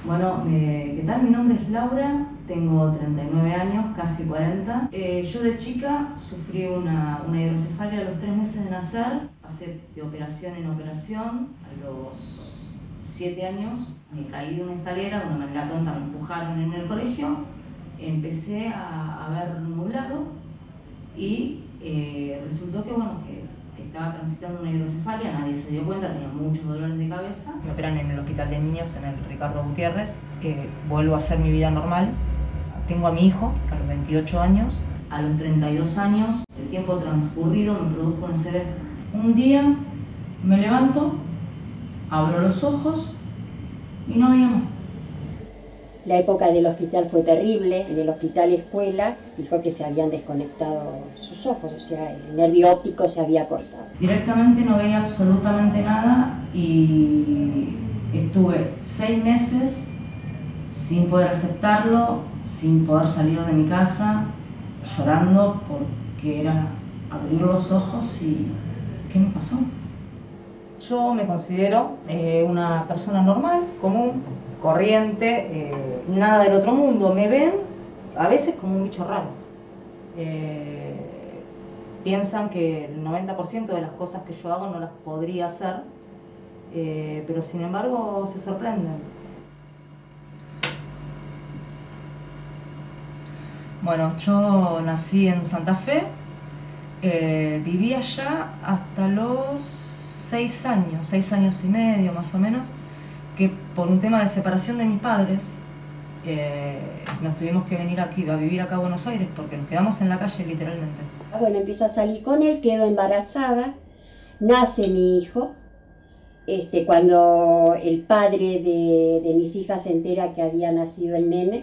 Bueno, ¿qué tal? Mi nombre es Laura, tengo 39 años, casi 40. Yo de chica sufrí una hidrocefalia a los 3 meses de nacer, pasé de operación en operación. A los 7 años me caí de una escalera, de una manera tonta me empujaron en el colegio, empecé a ver nublado y resultó que, bueno, que estaba transitando una hidrocefalia, nadie se dio cuenta, tenía muchos dolores de cabeza. Me operan en el hospital de niños, en el Ricardo Gutiérrez, vuelvo a hacer mi vida normal. Tengo a mi hijo a los 28 años, a los 32 años, el tiempo transcurrido me produjo un ACV. Un día me levanto, abro los ojos y no veía más. La época del hospital fue terrible. En el hospital escuela dijo que se habían desconectado sus ojos, o sea, el nervio óptico se había cortado. Directamente no veía absolutamente nada y estuve 6 meses sin poder aceptarlo, sin poder salir de mi casa, llorando porque era abrir los ojos y ¿qué me pasó? Yo me considero una persona normal, común, corriente, nada del otro mundo. Me ven a veces como un bicho raro. Piensan que el 90% de las cosas que yo hago no las podría hacer, pero sin embargo se sorprenden. Bueno, yo nací en Santa Fe, viví allá hasta los 6 años y medio más o menos, que por un tema de separación de mis padres nos tuvimos que venir aquí a vivir acá a Buenos Aires porque nos quedamos en la calle literalmente. Bueno, empiezo a salir con él, quedo embarazada, nace mi hijo. Cuando el padre de mis hijas se entera que había nacido el nene,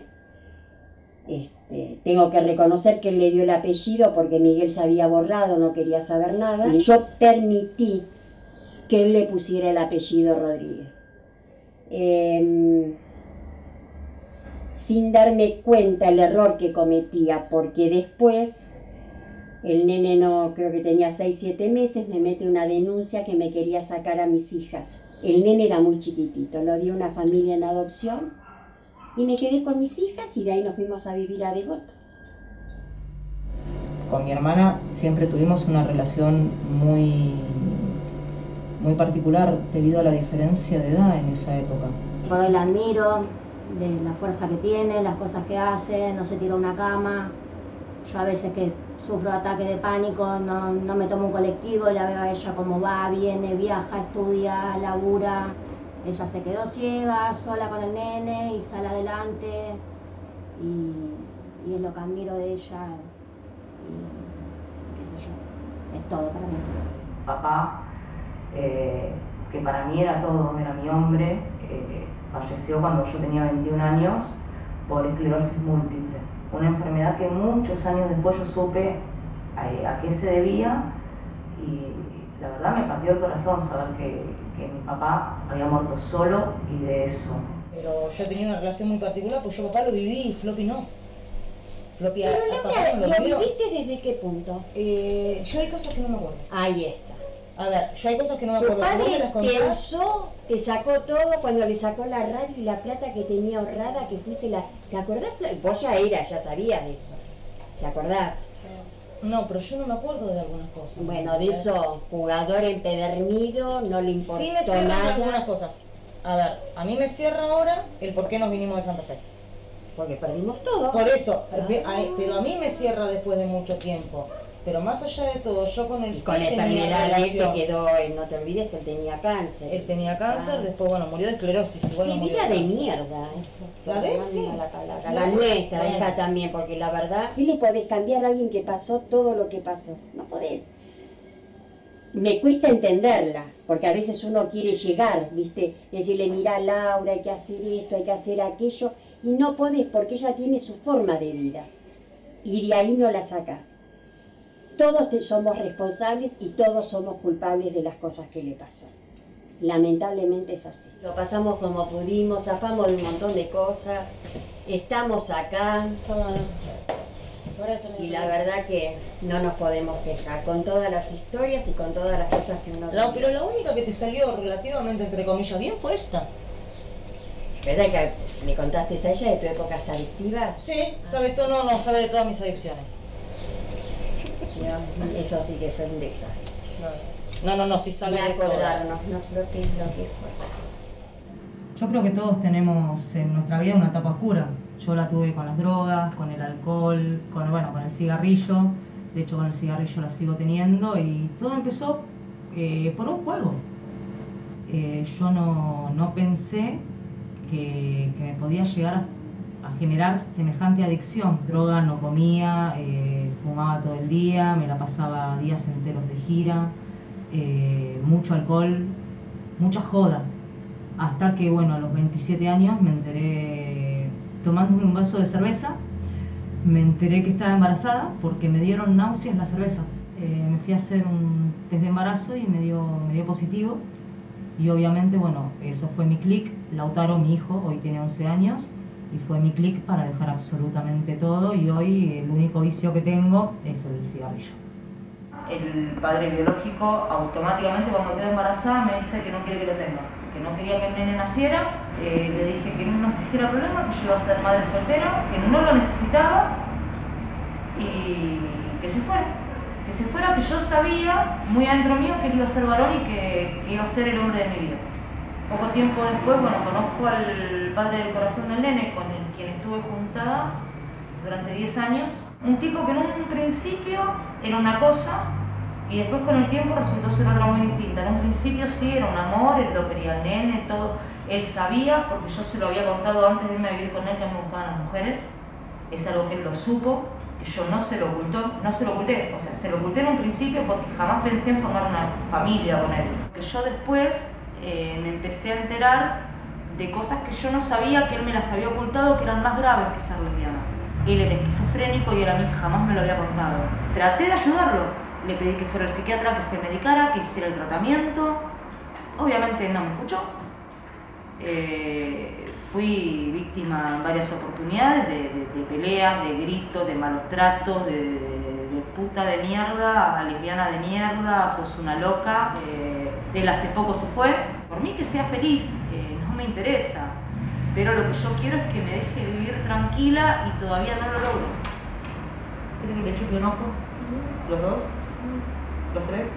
tengo que reconocer que él le dio el apellido porque Miguel se había borrado, no quería saber nada. Y yo permití que él le pusiera el apellido Rodríguez. Sin darme cuenta el error que cometía, porque después el nene, no creo que tenía 6-7 meses, me mete una denuncia que me quería sacar a mis hijas. El nene era muy chiquitito, lo dio una familia en adopción y me quedé con mis hijas y de ahí nos fuimos a vivir a Devoto. Con mi hermana siempre tuvimos una relación muy particular debido a la diferencia de edad en esa época. Yo la admiro, de la fuerza que tiene, las cosas que hace, no se tira a una cama. Yo a veces que sufro ataques de pánico, no me tomo un colectivo, la veo a ella como va, viene, viaja, estudia, labura. Ella se quedó ciega, sola con el nene y sale adelante. Y es lo que admiro de ella. Y qué sé yo, es todo para mí. Papá, que para mí era todo, era mi hombre, falleció cuando yo tenía 21 años por esclerosis múltiple. Una enfermedad que muchos años después yo supe a qué se debía y la verdad me partió el corazón saber que mi papá había muerto solo y de eso. Pero yo tenía una relación muy particular, pues yo papá lo viví y Floppy no. Floppy ¿Lo viviste desde qué punto? Yo hay cosas que no me acuerdo. Ahí está. A ver, yo hay cosas que no me Tu acuerdo. padre te usó, te sacó todo cuando le sacó la radio y la plata que tenía ahorrada, que fuiste la... ¿Te acordás? Vos ya sabías de eso. ¿Te acordás? No, pero yo no me acuerdo de algunas cosas. Bueno, de eso, jugador empedernido, no le importó sí me cierran nada. algunas cosas. A ver, a mí me cierra ahora el por qué nos vinimos de Santa Fe. Porque perdimos todo. Por eso, pero a mí me cierra después de mucho tiempo. Pero más allá de todo, yo con él sí con la tenía enfermedad de él relación. te quedó, no te olvides que él tenía cáncer. Él tenía cáncer, después bueno, murió de esclerosis. Igual Qué no murió vida de cáncer. mierda. La de él sí. La nuestra, hija, también, porque la verdad, ¿qué le podés cambiar a alguien que pasó todo lo que pasó? No podés. Me cuesta entenderla, porque a veces uno quiere llegar, ¿viste? Decirle, mira Laura, hay que hacer esto, hay que hacer aquello, y no podés porque ella tiene su forma de vida, y de ahí no la sacás. Todos somos responsables y todos somos culpables de las cosas que le pasó. Lamentablemente es así. Lo pasamos como pudimos, zafamos de un montón de cosas, estamos acá. Y la verdad que no nos podemos quejar con todas las historias y con todas las cosas que uno... Pero la única que te salió relativamente, entre comillas, bien fue esta. ¿Verdad que me contaste a ella de tu épocas adictivas? Sí, sabe todo, no sabe de todas mis adicciones. Eso sí que fue un desastre. No, sí sabe de todas. Acordarnos, no lo que fue. Yo creo que todos tenemos en nuestra vida una etapa oscura. Yo la tuve con las drogas, con el alcohol, con el cigarrillo. De hecho, con el cigarrillo la sigo teniendo y todo empezó por un juego. Yo no pensé que me podía llegar a generar semejante adicción. Droga no comía, fumaba todo el día, me la pasaba días enteros de gira, mucho alcohol, mucha joda. Hasta que, a los 27 años me enteré, tomándome un vaso de cerveza, me enteré que estaba embarazada porque me dieron náuseas la cerveza. Me fui a hacer un test de embarazo y me dio positivo. Y obviamente, eso fue mi clic. Lautaro, mi hijo, hoy tiene 11 años, y fue mi clic para dejar absolutamente todo, y hoy el único vicio que tengo es el cigarrillo. El padre biológico automáticamente cuando quedó embarazada me dice que no quiere que lo tenga, que no quería que el nene naciera. Le dije que no se hiciera problema, que yo iba a ser madre soltera, que no lo necesitaba y que se fuera, que yo sabía muy adentro mío que él iba a ser varón y que iba a ser el hombre de mi vida. Poco tiempo después, conozco al padre del corazón del nene, con quien estuve juntada durante 10 años. Un tipo que en un principio era una cosa y después con el tiempo resultó ser otra muy distinta. En un principio sí, era un amor, él lo quería al nene, todo. Él sabía, porque yo se lo había contado antes de irme a vivir con él, que a mí me gustaban las mujeres. Es algo que él lo supo, que yo no se lo oculté. O sea, se lo oculté en un principio porque jamás pensé en formar una familia con él. Que yo después me empecé a enterar de cosas que yo no sabía, que él me las había ocultado, que eran más graves que ser lesbiana. Él era esquizofrénico y él a mí jamás me lo había contado. Traté de ayudarlo, le pedí que fuera el psiquiatra, que se medicara, que hiciera el tratamiento. Obviamente no me escuchó. Fui víctima en varias oportunidades de peleas, de gritos, de malos tratos, de puta de mierda, a lesbiana de mierda, sos una loca. Él hace poco se fue. Por mí que sea feliz, no me interesa. Pero lo que yo quiero es que me deje vivir tranquila y todavía no lo logro. ¿Quieren que le chupe un ojo? ¿Los dos? ¿Los tres?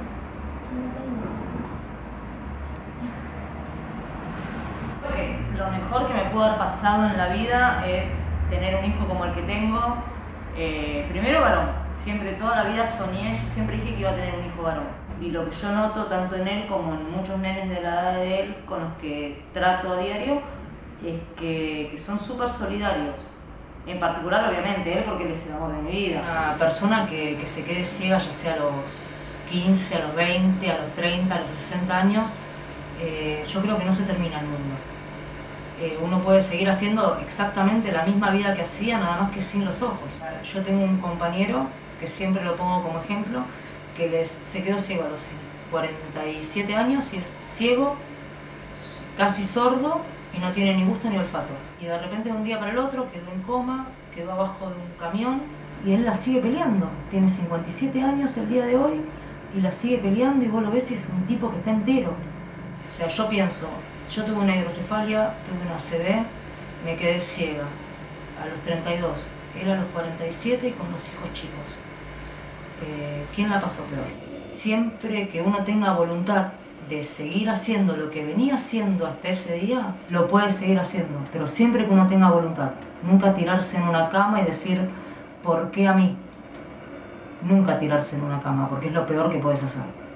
Porque lo mejor que me pudo haber pasado en la vida es tener un hijo como el que tengo. Primero varón. Siempre, toda la vida soñé, yo siempre dije que iba a tener un hijo varón. Y lo que yo noto tanto en él como en muchos nenes de la edad de él con los que trato a diario es que son súper solidarios. En particular, obviamente, él porque él es el amor de mi vida. Una persona que se quede ciega, ya sea a los 15, a los 20, a los 30, a los 60 años, yo creo que no se termina el mundo. Uno puede seguir haciendo exactamente la misma vida que hacía, nada más que sin los ojos. Yo tengo un compañero, que siempre lo pongo como ejemplo, que se quedó ciego a los 47 años y es ciego, casi sordo, y no tiene ni gusto ni olfato. Y de repente de un día para el otro quedó en coma, quedó abajo de un camión y él la sigue peleando. Tiene 57 años el día de hoy y la sigue peleando, y vos lo ves y es un tipo que está entero. O sea, yo pienso, yo tuve una hidrocefalia, tuve una ACV, me quedé ciega a los 32, él a los 47 y con 2 hijos chicos. ¿Quién la pasó peor? Siempre que uno tenga voluntad de seguir haciendo lo que venía haciendo hasta ese día, lo puede seguir haciendo, pero siempre que uno tenga voluntad. Nunca tirarse en una cama y decir, ¿por qué a mí? Nunca tirarse en una cama, porque es lo peor que puedes hacer.